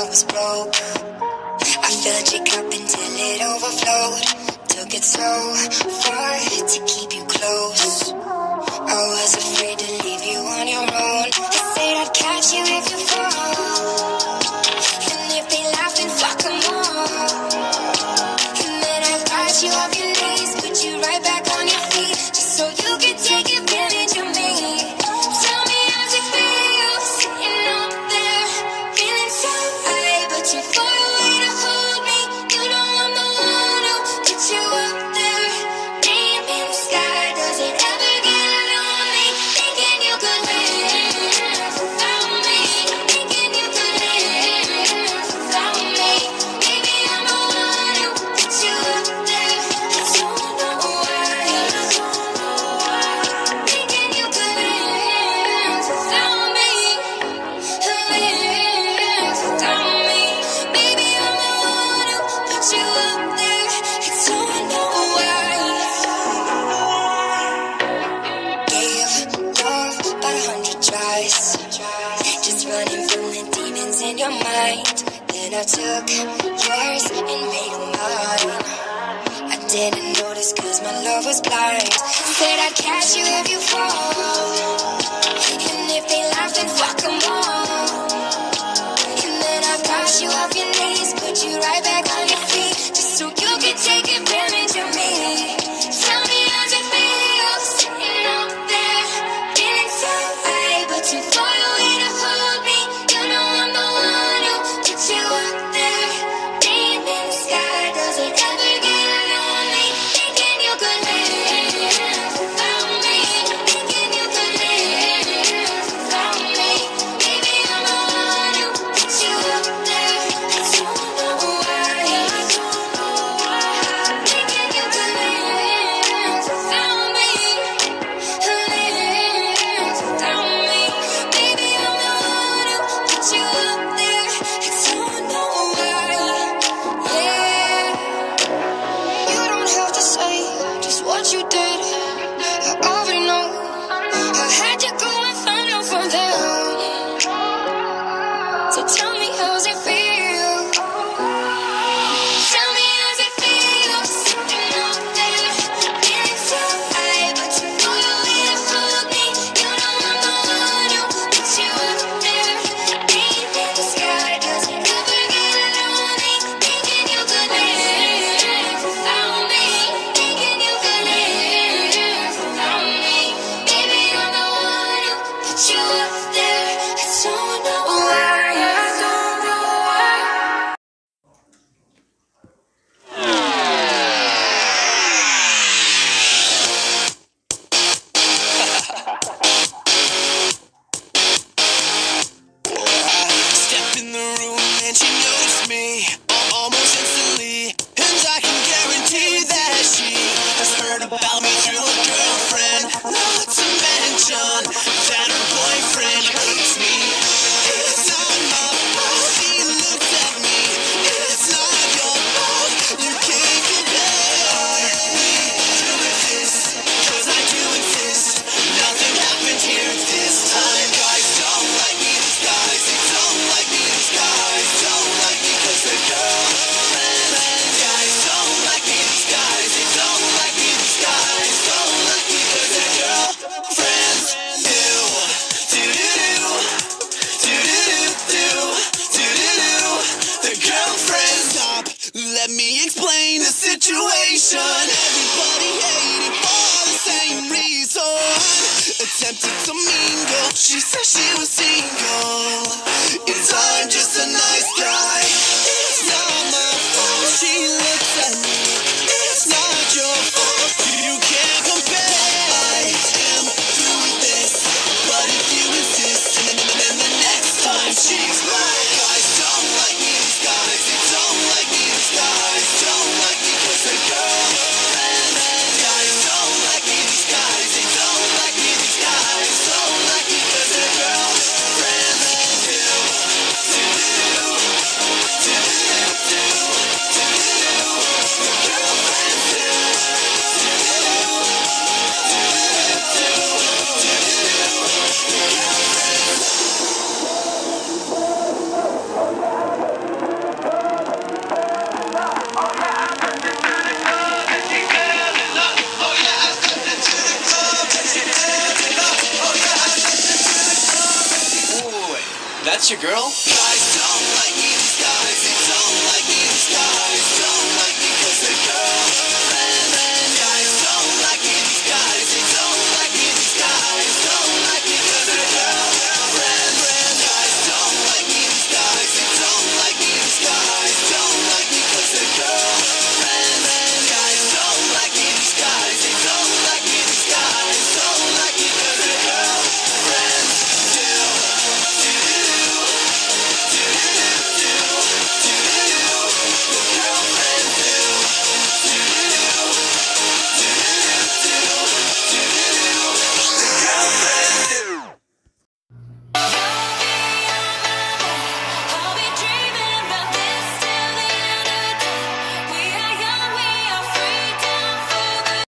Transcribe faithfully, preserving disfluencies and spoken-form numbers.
was broke. I filled your cup until it overflowed. Took it so far to keep you close. I was afraid to leave you on your own. I said I'd catch you if you fall, and if they laugh, then fuck them all. And then I got you off your knees, put you right back on your feet, just so you could take advantage of me. Tell me how's it feel, sitting up there, feeling so high, but you're far away to hold me. You know I'm the one who put you up there, name in the sky. Does it ever get lonely, thinking you could live without me, thinking you could live without me? Maybe I'm the one who put you up there. I don't know why, thinking you could live without me, live without me. Maybe I'm the one who put you up there. I don't know why. Gave love about a hundred tries, just running from the demons in your mind. Then I took yours and made them mine. I didn't notice cause my love was blind. Said I'd catch you if you fall, and if they laugh, then fuck them all. And then I got you off your knees, put you right back on your feet, just so you could take advantage of me. Tell me how's it feel, sitting up there, feeling so high, but too far away to hold me. You know I'm the one who put you up there, name in the sky. Does it ever get lonely, thinking you could live without me, thinking you could live without me? Maybe I'm the one who put you up there. I don't know why, I don't know why, thinking you could live without me, live without me. Maybe I'm the one who put you up there. I don't know why, yeah. You don't have to say just what you did, I already know. I had to go and find out from them. So tell me how's it feel, tell me how's it feel, sitting up there, feeling so high, but too far away to hold me. You know I'm the one who put you up there, name in the sky. Does it ever get lonely, thinking you could live without me, thinking you could live without me? Maybe I'm the one who put you up there. I don't know why, I don't know why. Step in the room and she noticed me al- almost instantly, and I can guarantee that she has heard about me through a girlfriend. Not to mention that her boyfriend hates me. It's not my fault she looks at me. It's not your fault. You can't compare me to this, cause I do exist. Nothing happened here this time. Guys don't like me, these guys, they don't like me, these guys don't like me cause they're girlfriends. Guys don't like me, these guys, they don't like me, these guys don't like me cause they're girlfriends. Do, do do do, do do do, do do do. The girlfriends. Stop, let me explain the situation. Everybody hating for the same reason. Attempted to mingle, she said she was single. It's I'm just a nice guy. It's not my fault she looks at me. It's not your fault. You can't compare him to this. But if you insist, then then the next time she's right. Guys don't like me, these guys, they don't like me, these guys don't like me cause they're girlfriends. Guys don't like me, these guys, they don't like me, these guys don't like me cause they're girlfriends. Do, do, do. your girl? Guys don't like me